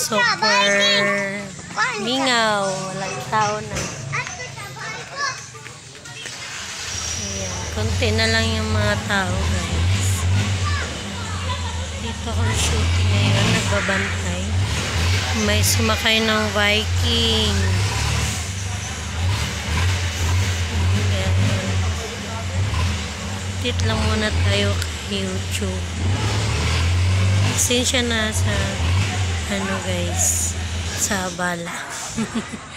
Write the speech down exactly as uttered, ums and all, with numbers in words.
super mingaw. Walang tao na. Ayan. Konti na lang yung mga tao, guys. Dito ako shooting ngayon. Nagbabantay. May sumakay ng Viking. Tit lang muna tayo kay YouTube. Pasensya na sa ano guys, sa abala.